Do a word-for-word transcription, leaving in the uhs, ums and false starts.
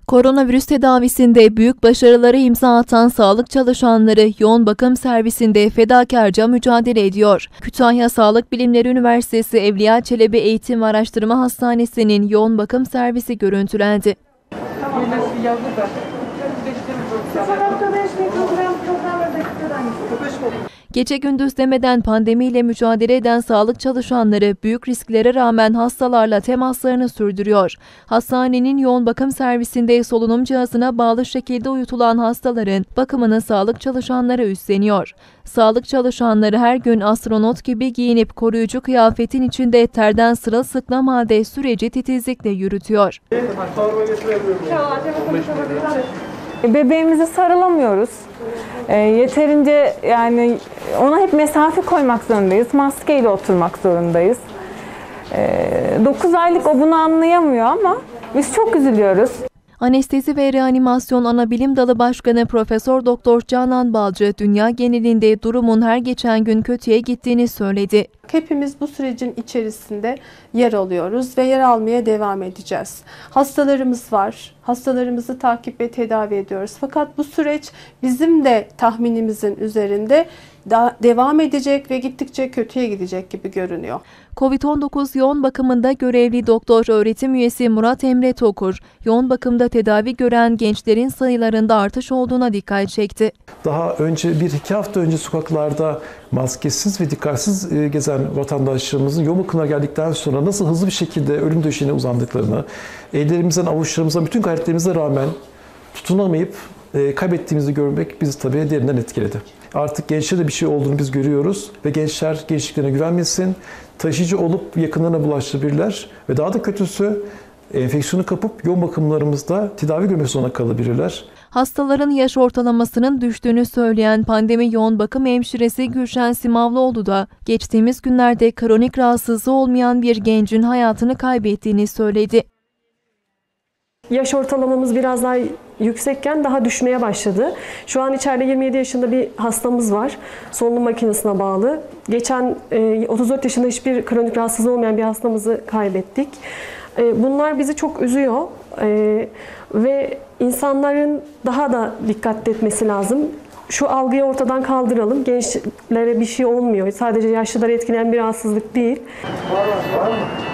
Koronavirüs tedavisinde büyük başarıları imza atan sağlık çalışanları yoğun bakım servisinde fedakarca mücadele ediyor. Kütahya Sağlık Bilimleri Üniversitesi Evliya Çelebi Eğitim ve Araştırma Hastanesi'nin yoğun bakım servisi görüntülendi. Gece gündüz demeden pandemiyle mücadele eden sağlık çalışanları büyük risklere rağmen hastalarla temaslarını sürdürüyor. Hastanenin yoğun bakım servisinde solunum cihazına bağlı şekilde uyutulan hastaların bakımını sağlık çalışanları üstleniyor. Sağlık çalışanları her gün astronot gibi giyinip koruyucu kıyafetin içinde terden sırılsıklam halde süreci titizlikle yürütüyor. Bebeğimizi sarılamıyoruz. E, yeterince yani ona hep mesafe koymak zorundayız. Maskeyle oturmak zorundayız. dokuz aylık o bunu anlayamıyor ama biz çok üzülüyoruz. Anestezi ve Reanimasyon Anabilim Dalı Başkanı Profesör Doktor Canan Balcı, dünya genelinde durumun her geçen gün kötüye gittiğini söyledi. Hepimiz bu sürecin içerisinde yer alıyoruz ve yer almaya devam edeceğiz. Hastalarımız var, hastalarımızı takip ve tedavi ediyoruz. Fakat bu süreç bizim de tahminimizin üzerinde devam edecek ve gittikçe kötüye gidecek gibi görünüyor. Covid on dokuz yoğun bakımında görevli doktor öğretim üyesi Murat Emre Tokur, yoğun bakımda tedavi gören gençlerin sayılarında artış olduğuna dikkat çekti. Daha önce bir iki hafta önce sokaklarda maskesiz ve dikkatsiz gezen vatandaşlarımızın yoğun bakımına geldikten sonra nasıl hızlı bir şekilde ölüm döşeğine uzandıklarını, ellerimizden, avuçlarımızdan bütün gayretlerimize rağmen tutunamayıp kaybettiğimizi görmek bizi tabii derinden etkiledi. Artık gençlerde bir şey olduğunu biz görüyoruz ve gençler gençliklerine güvenmesin, taşıyıcı olup yakınlarına bulaştırabilirler ve daha da kötüsü enfeksiyonu kapıp yoğun bakımlarımızda tedavi görmek zorunda kalabilirler. Hastaların yaş ortalamasının düştüğünü söyleyen pandemi yoğun bakım hemşiresi Gülşen Simavlıoğlu da geçtiğimiz günlerde kronik rahatsızlığı olmayan bir gencin hayatını kaybettiğini söyledi. Yaş ortalamamız biraz daha yüksekken daha düşmeye başladı. Şu an içeride yirmi yedi yaşında bir hastamız var. Solunum makinesine bağlı. Geçen otuz dört yaşında hiçbir kronik rahatsızlığı olmayan bir hastamızı kaybettik. Bunlar bizi çok üzüyor ve insanların daha da dikkatli etmesi lazım. Şu algıyı ortadan kaldıralım. Gençlere bir şey olmuyor. Sadece yaşlıları etkileyen bir rahatsızlık değil.